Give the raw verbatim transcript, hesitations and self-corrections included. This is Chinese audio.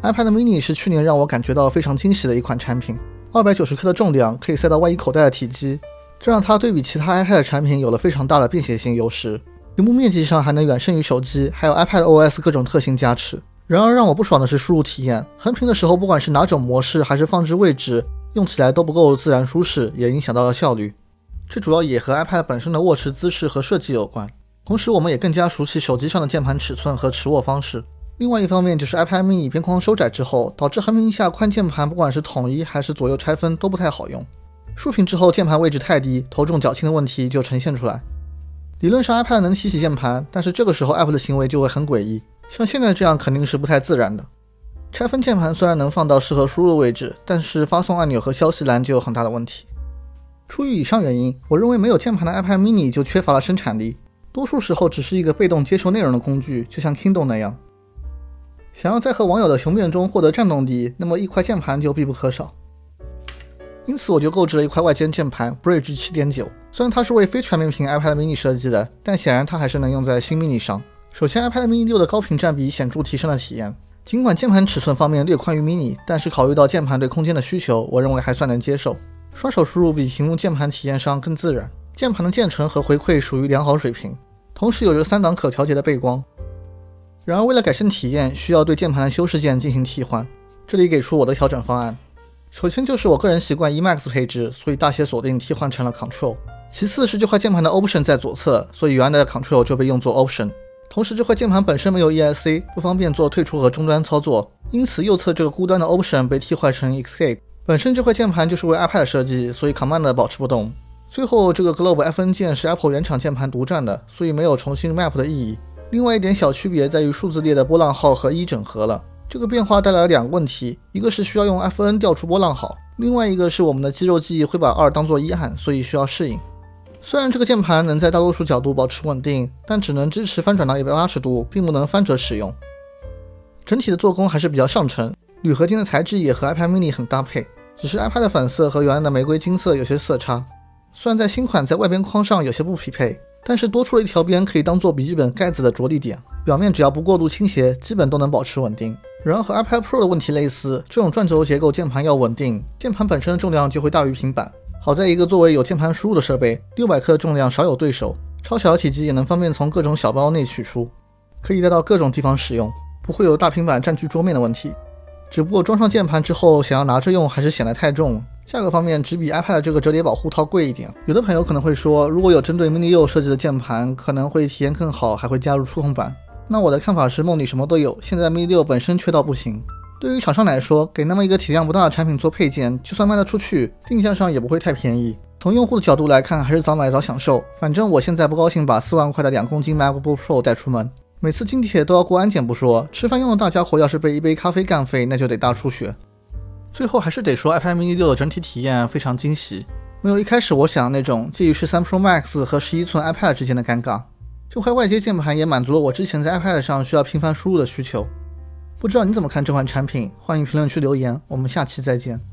iPad mini 是去年让我感觉到非常惊喜的一款产品， 二百九十克的重量可以塞到外衣口袋的体积，这让它对比其他 iPad 产品有了非常大的便携性优势。屏幕面积上还能远胜于手机，还有 iPadOS 各种特性加持。然而让我不爽的是输入体验，横屏的时候不管是哪种模式还是放置位置，用起来都不够自然舒适，也影响到了效率。这主要也和 iPad 本身的握持姿势和设计有关，同时我们也更加熟悉手机上的键盘尺寸和持握方式。另外一方面就是 iPad mini 边框收窄之后，导致横屏下宽键盘不管是统一还是左右拆分都不太好用，竖屏之后键盘位置太低，头重脚轻的问题就呈现出来。理论上 iPad 能提起键盘，但是这个时候 App 的行为就会很诡异，像现在这样肯定是不太自然的。拆分键盘虽然能放到适合输入的位置，但是发送按钮和消息栏就有很大的问题。出于以上原因，我认为没有键盘的 iPad mini 就缺乏了生产力，多数时候只是一个被动接收内容的工具，就像 Kindle 那样。想要在和网友的雄辩中获得战斗力，那么一块键盘就必不可少。因此我就购置了一块外接键盘 Bridge 七点九， 虽然它是为非全面屏 iPad mini 设计的，但显然它还是能用在新 mini 上。首先 iPad mini 六的高屏占比显著提升了体验，尽管键盘尺寸方面略宽于 mini， 但是考虑到键盘对空间的需求，我认为还算能接受。双手输入比屏幕键盘体验上更自然，键盘的键程和回馈属于良好水平，同时有着三档可调节的背光。然而为了改善体验，需要对键盘的修饰键进行替换，这里给出我的调整方案。首先就是我个人习惯 Emacs 配置，所以大写锁定替换成了 Control。 其次是这块键盘的 Option 在左侧，所以原来的 Control 就被用作 Option。 同时这块键盘本身没有 E S C， 不方便做退出和终端操作，因此右侧这个孤端的 Option 被替换成 Escape。 本身这块键盘就是为 iPad 设计，所以 Command 保持不动。最后这个 Globe F N 键是 Apple 原厂键盘独占的，所以没有重新 Map 的意义。另外一点小区别在于数字列的波浪号和一整合了，这个变化带来了两个问题，一个是需要用 F N 调出波浪号，另外一个是我们的肌肉记忆会把二当作一按，所以需要适应。虽然这个键盘能在大多数角度保持稳定，但只能支持翻转到一百八十度，并不能翻折使用。整体的做工还是比较上乘，铝合金的材质也和 iPad mini 很搭配，只是 iPad 的粉色和原来的玫瑰金色有些色差。虽然在新款在外边框上有些不匹配，但是多出了一条边可以当做笔记本盖子的着力点，表面只要不过度倾斜，基本都能保持稳定。然而和 iPad Pro 的问题类似，这种转轴结构键盘要稳定，键盘本身的重量就会大于平板。好在一个作为有键盘输入的设备，六百克的重量少有对手，超小的体积也能方便从各种小包内取出，可以带到各种地方使用，不会有大平板占据桌面的问题。只不过装上键盘之后，想要拿着用还是显得太重了。价格方面只比 iPad 这个折叠保护套贵一点。有的朋友可能会说，如果有针对 mini 六设计的键盘，可能会体验更好，还会加入触控板。那我的看法是梦里什么都有，现在 mini 六本身缺到不行。对于厂商来说，给那么一个体量不大的产品做配件，就算卖得出去，定价上也不会太便宜。从用户的角度来看，还是早买早享受。反正我现在不高兴把四万块的两公斤 MacBook Pro 带出门，每次进铁都要过安检不说，吃饭用的大家伙要是被一杯咖啡干废，那就得大出血。最后还是得说 iPad mini 六的整体体验非常惊喜，没有一开始我想的那种介于十三 Pro Max 和十一寸 iPad 之间的尴尬。这块外接键盘也满足了我之前在 iPad 上需要频繁输入的需求。不知道你怎么看这款产品？欢迎评论区留言，我们下期再见。